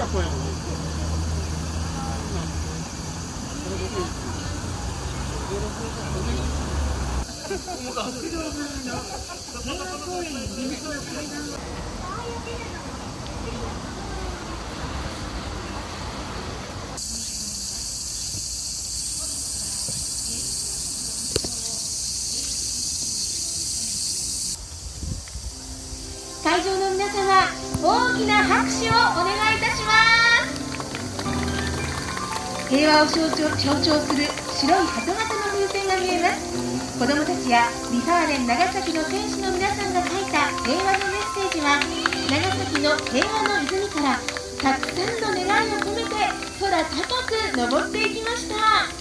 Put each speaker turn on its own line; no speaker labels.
会場の皆様、大きな拍手をお願いいたします。平和を象徴する白い鳩型の風船が見えます。子どもたちやリファーレン長崎の選手の皆さんが書いた平和のメッセージは、長崎の平和の泉からたくさんの願いを込めて空高く昇っていきました。